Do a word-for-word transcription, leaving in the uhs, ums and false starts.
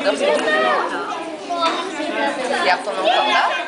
J'adore ce truc. Regarde ton nom comme là.